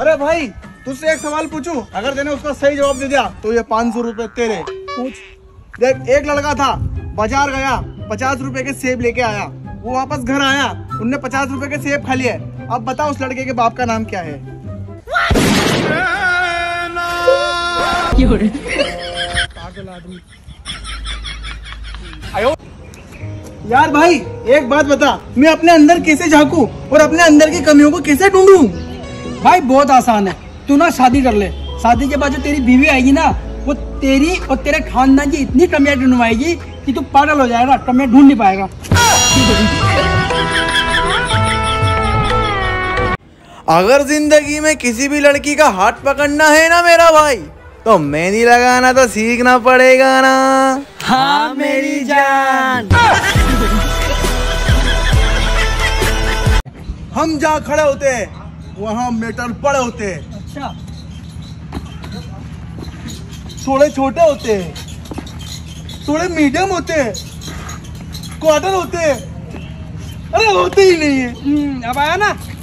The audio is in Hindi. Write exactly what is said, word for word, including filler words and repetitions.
अरे भाई तुझसे एक सवाल पूछूं, अगर तूने उसका सही जवाब दे दिया तो ये पाँच सौ रुपए तेरे। पूछ। देख, एक लड़का था, बाजार गया, पचास रुपए के सेब लेके आया, वो वापस घर आया, उनने पचास रुपए के सेब खा लिए। अब बता उस लड़के के बाप का नाम क्या है? पागल आदमी। यार भाई एक बात बता, मैं अपने अंदर कैसे झांकूं और अपने अंदर की कमियों को कैसे ढूंढूं? भाई बहुत आसान है, तू ना शादी कर ले। शादी के बाद जो तेरी बीवी आएगी ना, वो तेरी और तेरे खानदान की इतनी कमियां ढूंढवाएगी कि तू पागल हो जाएगा, कमियां ढूंढ नहीं पाएगा। अगर जिंदगी में किसी भी लड़की का हाथ पकड़ना है ना मेरा भाई, तो मेहंदी लगाना तो सीखना पड़ेगा ना। हाँ मेरी जान। हम जहाँ खड़े होते हैं वहाँ मीटर बड़े होते हैं। अच्छा। थोड़े छोटे होते हैं, थोड़े मीडियम होते हैं, क्वार्टर होते हैं, अरे होते ही नहीं है। अब आया ना।